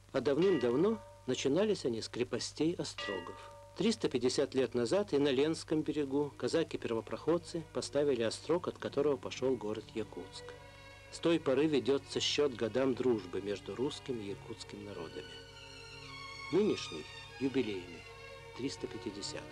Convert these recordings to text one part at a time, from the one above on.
А давным-давно начинались они с крепостей острогов. 350 лет назад и на Ленском берегу казаки-первопроходцы поставили острог, от которого пошел город Якутск. С той поры ведется счет годам дружбы между русским и якутским народами. Нынешний, юбилейный, 350-й.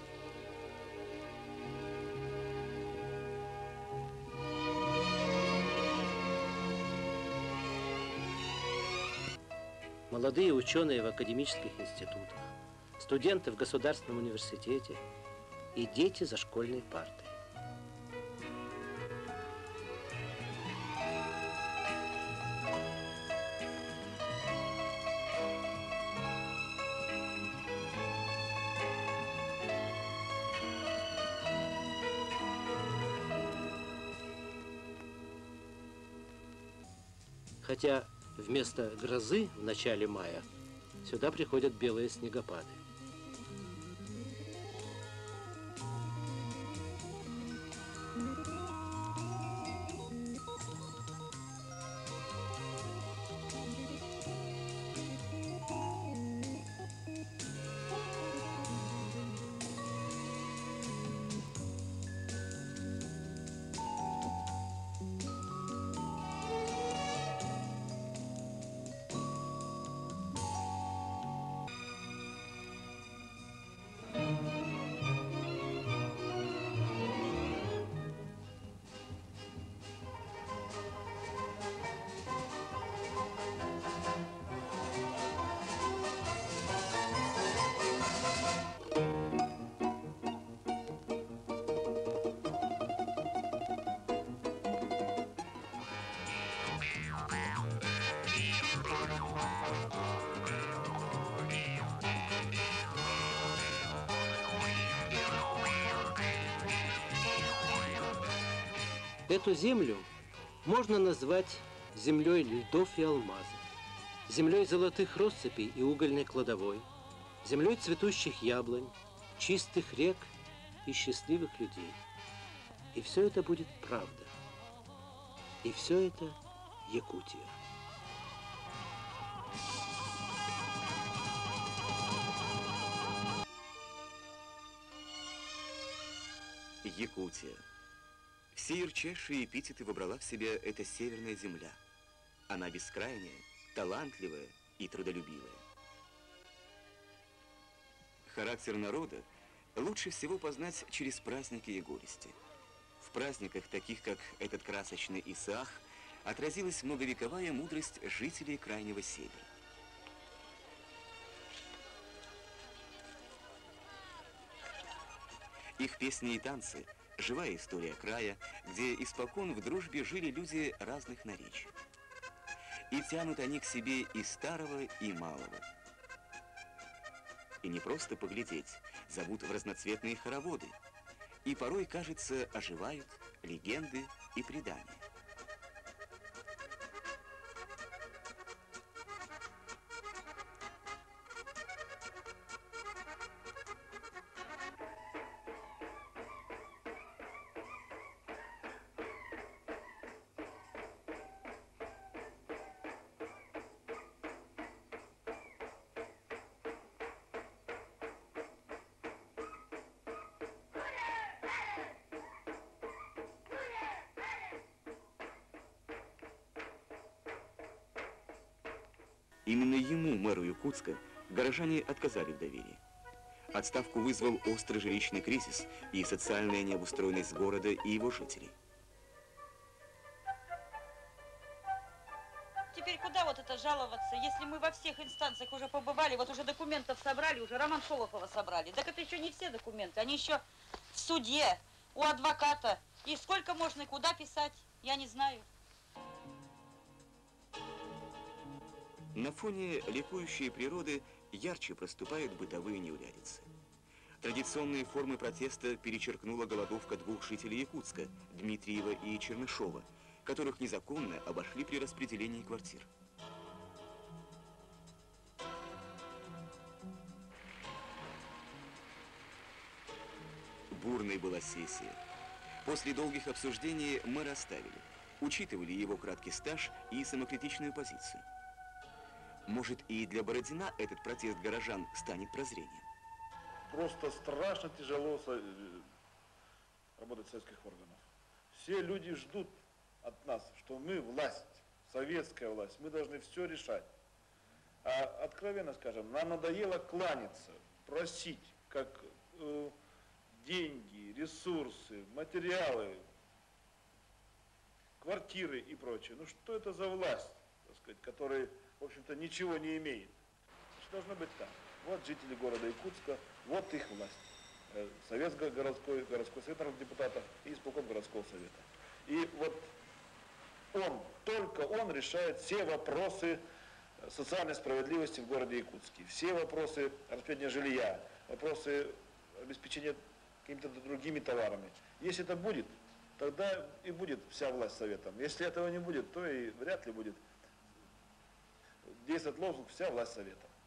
Молодые ученые в академических институтах, студенты в государственном университете и дети за школьной партой. Хотя вместо грозы в начале мая сюда приходят белые снегопады. Эту землю можно назвать землей льдов и алмазов, землей золотых россыпей и угольной кладовой, землей цветущих яблонь, чистых рек и счастливых людей. И все это будет правда. И все это Якутия. Якутия. Все ярчайшие эпитеты выбрала в себя эта северная земля. Она бескрайняя, талантливая и трудолюбивая. Характер народа лучше всего познать через праздники и горести. В праздниках, таких как этот красочный Исаах, отразилась многовековая мудрость жителей Крайнего Севера. Их песни и танцы – живая история края, где испокон в дружбе жили люди разных наречий. И тянут они к себе и старого, и малого. И не просто поглядеть, зовут в разноцветные хороводы. И порой, кажется, оживают легенды и предания. Именно ему, мэру Якутска, горожане отказали в доверии. Отставку вызвал острый жилищный кризис и социальная необустроенность города и его жителей. Теперь куда вот это жаловаться, если мы во всех инстанциях уже побывали, вот уже документов собрали, уже Роман Шолохова собрали. Так это еще не все документы, они еще в суде, у адвоката. И сколько можно и куда писать, я не знаю. На фоне ликующей природы ярче проступают бытовые неурядицы. Традиционные формы протеста перечеркнула голодовка двух жителей Якутска, Дмитриева и Чернышова, которых незаконно обошли при распределении квартир. Бурной была сессия. После долгих обсуждений мэра оставили, учитывали его краткий стаж и самокритичную позицию. Может, и для Бородина этот протест горожан станет прозрением? Просто страшно тяжело работать в советских органах. Все люди ждут от нас, что мы власть, советская власть, мы должны все решать. А откровенно скажем, нам надоело кланяться, просить, как деньги, ресурсы, материалы, квартиры и прочее. Ну что это за власть, так сказать, которая, в общем-то, ничего не имеет? Что должно быть так? Вот жители города Якутска, вот их власть. Советский городской совет народных депутатов и исполком городского совета. И вот только он решает все вопросы социальной справедливости в городе Якутске, все вопросы распределения жилья, вопросы обеспечения какими-то другими товарами. Если это будет, тогда и будет вся власть советом. Если этого не будет, то и вряд ли будет действовать лозунг «вся власть советом».